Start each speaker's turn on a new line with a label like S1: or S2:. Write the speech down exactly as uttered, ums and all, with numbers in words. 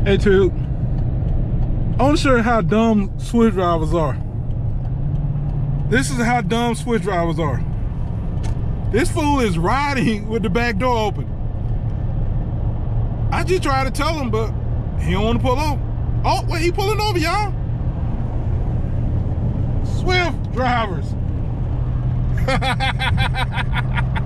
S1: Hey, Tube. I want to show you how dumb Swift drivers are. This is how dumb Swift drivers are. This fool is riding with the back door open. I just tried to tell him, but he don't want to pull over. Oh, wait, he pulling over, y'all. Swift drivers.